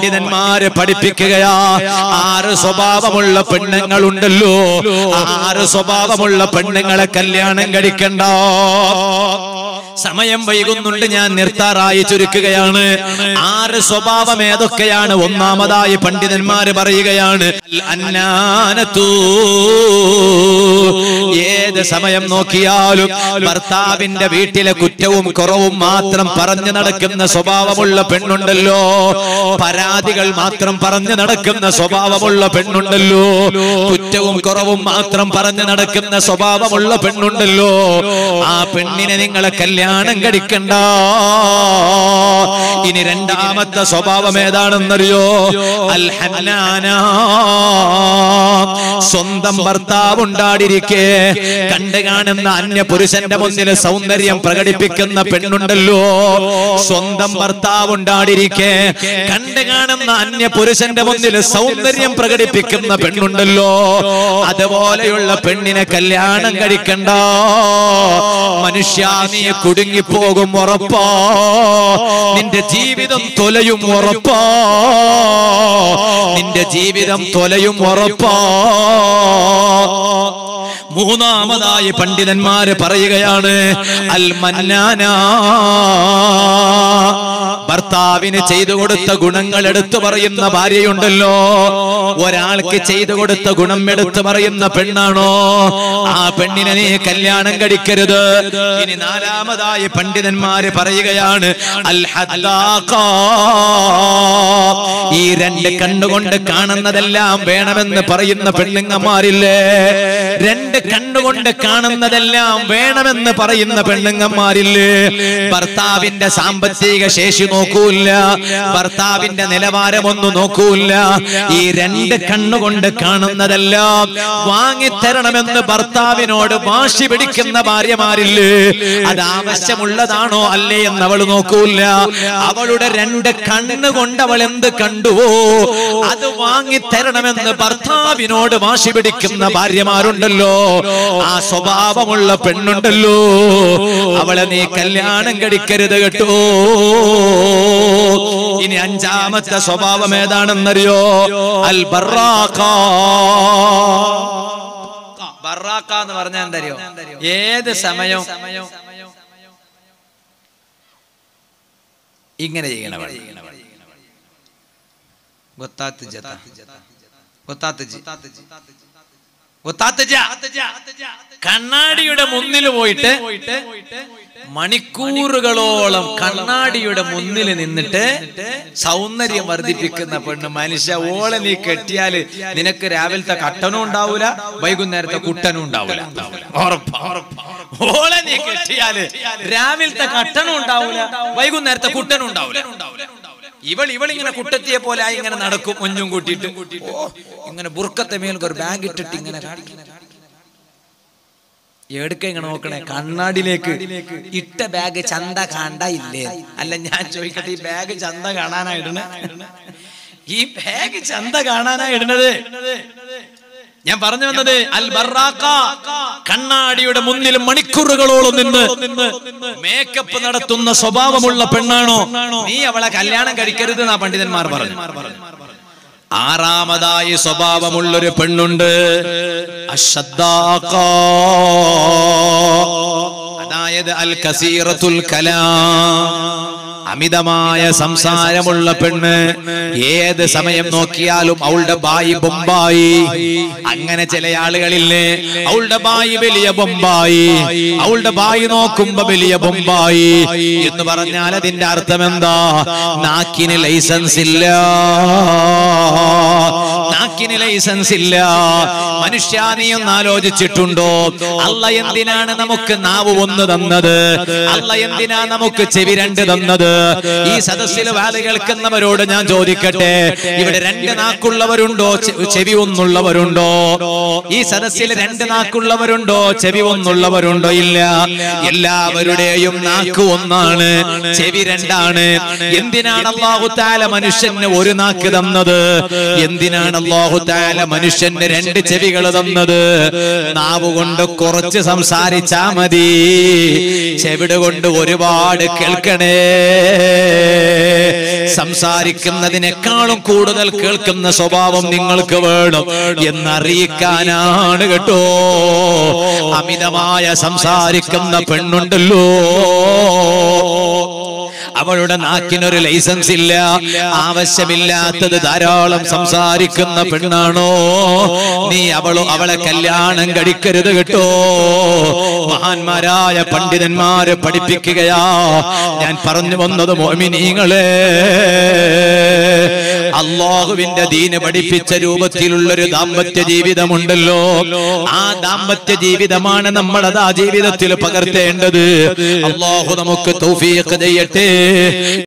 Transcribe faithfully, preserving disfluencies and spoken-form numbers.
പണ്ഡിതന്മാര് പഠിപ്പിക്കുകയാ. ആറ് സ്വഭാവമുള്ള പെണ്ണുങ്ങളുണ്ടല്ലോ, ആറ് സ്വഭാവമുള്ള പെണ്ണുങ്ങളെ കല്യാണം കഴിക്കണ്ട. സമയം വൈകുന്നുണ്ട്, ഞാൻ നിർത്താറായി ചുരുക്കുകയാണ്. ആറ് സ്വഭാവം ഏതൊക്കെയാണ്? ഒന്നാമതായി പണ്ഡിതന്മാര് പറയുകയാണ്, അന്നാനത്തു. ഏത് സമയം നോക്കിയാലും ഭർത്താവിന്റെ വീട്ടിലെ കുറ്റവും കുറവും മാത്രം പറഞ്ഞു നടക്കുന്ന സ്വഭാവമുള്ള പെണ്ണുണ്ടല്ലോ, പരാതികൾ മാത്രം പറഞ്ഞു നടക്കുന്ന സ്വഭാവമുള്ള പെണ്ണുണ്ടല്ലോ, കുറ്റവും കുറവും മാത്രം പറഞ്ഞു നടക്കുന്ന സ്വഭാവമുള്ള പെണ്ണുണ്ടല്ലോ, ആ പെണ്ണിനെ നിങ്ങളെ കല്യാണം കഴിക്കണ്ട. ഇനി രണ്ടാമത്തെ സ്വഭാവം ഏതാണെന്നറിയോ? അൽ ഹന്നാന. സ്വന്തം ഭർത്താവ് ഉണ്ടാടിരിക്കെ കണ്ടു കാണുന്ന അന്യ പുരുഷന്റെ മുന്നിൽ സൗന്ദര്യം പ്രകടിപ്പിക്കുന്ന പെണ്ണുണ്ടല്ലോ, സ്വന്തം ഭർത്താവ് ഉണ്ടാടിരിക്കെ കണ്ടു കാണുന്ന അന്യ പുരുഷന്റെ മുന്നിൽ സൗന്ദര്യം പ്രകടിപ്പിക്കുന്ന പെണ്ണുണ്ടല്ലോ, അതുപോലെയുള്ള പെണ്ണിനെ കല്യാണം കഴിക്കണ്ട. മനുഷ്യ, നീ കുടുങ്ങിപ്പോകും ഉറപ്പാ, നിന്റെ ജീവിതം തൊലയും ഉറപ്പാ, നിന്റെ ജീവിതം തൊലയും ഉറപ്പാ. മൂന്നാമതായി പണ്ഡിതന്മാര് പറയുകയാണ്, അൽ മന്നാന. ഭർത്താവിന് ചെയ്തു കൊടുത്ത ഗുണങ്ങൾ എടുത്തു പറയുന്ന ഭാര്യയുണ്ടല്ലോ, ഒരാൾക്ക് ചെയ്തു കൊടുത്ത ഗുണം എടുത്തു പറയുന്ന പെണ്ണാണോ, ആ പെണ്ണിനെ നീ കല്യാണം കഴിക്കരുത്. ഇനി നാലാമതായി പണ്ഡിതന്മാര് പറയുകയാണ്, അൽ ഹദ്ദാഖ. ഈ രണ്ട് കണ്ണുകൊണ്ട് കാണുന്നതെല്ലാം വേണമെന്ന് പറയുന്ന പെണ്ണുങ്ങന്മാരില്ലേ, രണ്ട് കണ്ണുകൊണ്ട് കാണുന്നതെല്ലാം വേണമെന്ന് പറയുന്ന പെണ്ണുങ്ങന്മാരില്ലേ, ഭർത്താവിന്റെ സാമ്പത്തിക ശേഷി നോക്കൂല്ല, ഭർത്താവിന്റെ നിലവാരമൊന്നും നോക്കൂല്ല, ഈ രണ്ട് കണ്ണുകൊണ്ട് കാണുന്നതെല്ലാം വാങ്ങിത്തരണമെന്ന് ഭർത്താവിനോട് വാശി പിടിക്കുന്ന ഭാര്യമാരില്ലേ, അത് ആവശ്യമുള്ളതാണോ അല്ലേ എന്ന് അവൾ നോക്കൂല്ല. അവളുടെ രണ്ട് കണ്ണുകൊണ്ട് അവൾ എന്ത് കണ്ടുവോ അത് വാങ്ങിത്തരണമെന്ന് ഭർത്താവിനോട് വാശി പിടിക്കുന്ന ഭാര്യമാരുണ്ടല്ലോ, ആ സ്വഭാവമുള്ള പെണ്ണുണ്ടല്ലോ, അവളെ നീ കല്യാണം കഴിക്കരുത് കേട്ടോ. ഇനി അഞ്ചാമത്തെ സ്വഭാവം ഏതാണെന്നറിയോ? അൽ ബറാഖ. ബറാഖ എന്ന് പറഞ്ഞാൽ എന്തറിയോ? ഏത് സമയവും ഇങ്ങനെ ചെയ്യണ ഗൊത്താത്ത് ജത ഗൊത്താത്ത് ജി കണ്ണാടിയുടെ മുന്നിൽ പോയിട്ട് മണിക്കൂറുകളോളം കണ്ണാടിയുടെ മുന്നിൽ നിന്നിട്ട് സൗന്ദര്യം വർദ്ധിപ്പിക്കുന്ന പെണ്ണ്. മനുഷ്യ, ഓളെ നീ കെട്ടിയാല് നിനക്ക് രാവിലത്തെ കട്ടനും ഉണ്ടാവൂല, വൈകുന്നേരത്തെ കുട്ടനും ഉണ്ടാവൂല. ഓളെ നീ കെട്ടിയാല് രാവിലത്തെ കട്ടനും ഉണ്ടാവൂല, വൈകുന്നേരത്തെ കുട്ടനും ഉണ്ടാവൂല. ഇവൾ ഇവളിങ്ങനെ കുട്ടത്തിയെ പോലെ ആയി ഇങ്ങനെ നടക്കും, ഒഞ്ഞും കൂട്ടിയിട്ട് ഇങ്ങനെ ബുർക്കത്തെ മേൽക്ക് ഒരു ബാഗ് ഇട്ടിട്ട് ഇങ്ങനെ എടുക്ക ഇങ്ങനെ നോക്കണേ, കണ്ണാടിയിലേക്ക് ഇട്ട ബാഗ് ചന്ത കാണണ്ട ഇല്ലേ? അല്ല, ഞാൻ ചോദിക്കട്ടെ, ഈ ബാഗ് ചന്ത കാണാനാ ഇടണേ? ഈ ബാഗ് ചന്ത കാണാനാ ഇടുന്നത്? ഞാൻ പറഞ്ഞു വന്നത് അൽ ബറാഖ. കണ്ണാടിയുടെ മുന്നിൽ മണിക്കൂറുകളോളം നിന്ന് മേക്കപ്പ് നടത്തുന്ന സ്വഭാവമുള്ള പെണ്ണാണോ, നീ അവളെ കല്യാണം കഴിക്കരുത് എന്നാ പണ്ഡിതന്മാർ പറഞ്ഞു. ആറാമതായി സ്വഭാവമുള്ളൊരു പെണ്ണുണ്ട്, അശ്ശദ്ദാഖ. അതായത് അൽ കസീറത്തുൽ കലാം, അമിതമായ സംസാരമുള്ള പെണ്ണ്. ഏത് സമയം നോക്കിയാലും അവളുടെ ബായി ബൊമ്പായി. അങ്ങനെ ചില ആളുകളില്ലേ, അവളുടെ ബായി വലിയ ബൊമ്പായി, അവളുടെ ബായി നോക്കുമ്പോ വലിയ ബൊമ്പായി എന്ന് പറഞ്ഞാൽ അതിന്റെ അർത്ഥം എന്താ? നാക്കിന് ലൈസൻസ് ഇല്ല, നാക്കിന് ലൈസൻസ് ഇല്ല. മനുഷ്യ, നീ ഒന്ന് ആലോചിച്ചിട്ടുണ്ടോ? അല്ല എന്തിനാണ് നമുക്ക് നാവ് ഒന്ന് തന്നത്? അല്ല എന്തിനാ നമുക്ക് ചെവി രണ്ട് തന്നത്? ഈ സദസ്സിൽ വാല് കേൾക്കുന്നവരോട് ഞാൻ ചോദിക്കട്ടെ, ഇവിടെ രണ്ട് നാക്കുള്ളവരുണ്ടോ, ചെവി ഒന്നുള്ളവരുണ്ടോ? ഈ സദസ്സിൽ രണ്ട് നാക്കുള്ളവരുണ്ടോ, ചെവി ഒന്നുള്ളവരുണ്ടോ? ഇല്ല. എല്ലാവരുടെയും നാക്ക് ഒന്നാണ്, ചെവി രണ്ടാണ്. എന്തിനാണ് അല്ലാഹു തആല മനുഷ്യന് ഒരു നാക്ക് തന്നത്? എന്തിനാണ് അല്ലാഹു അല്ലാഹു തആല മനുഷ്യന് രണ്ട് ചെവികൾ തന്നത്. നാവ് കൊണ്ട് കുറച്ച് സംസാരിച്ചാ മതി, ചെവിട് കൊണ്ട് ഒരുപാട് കേൾക്കണേ. സംസാരിക്കുന്നതിനേക്കാളും കൂടുതൽ കേൾക്കുന്ന സ്വഭാവം നിങ്ങൾക്ക് വേണം എന്നറിയിക്കാനാണ് കേട്ടോ. അമിതമായ സംസാരിക്കുന്ന പെണ്ണുണ്ടല്ലോ, അവളുടെ നാക്കിനൊരു ലൈസൻസ് ഇല്ല, ആവശ്യമില്ലാത്തത് ധാരാളം സംസാരിക്കുന്ന പെണ്ണാണോ നീ, അവളോ അവളെ കല്യാണം കഴിക്കരുത് കേട്ടോ. മഹാന്മാരായ പണ്ഡിതന്മാര് പഠിപ്പിക്കുകയാ. ഞാൻ പറഞ്ഞു വന്നത് മുഅ്മിനീങ്ങളെ, അല്ലാഹുവിന്റെ ദീന് പഠിപ്പിച്ച രൂപത്തിലുള്ളൊരു ദാമ്പത്യ ജീവിതമുണ്ടല്ലോ, ആ ദാമ്പത്യ ജീവിതമാണ് നമ്മളത് ആ ജീവിതത്തിൽ പകർത്തേണ്ടത്. അല്ലാഹു നമുക്ക് തൗഫീഖ് ചെയ്യട്ടെ.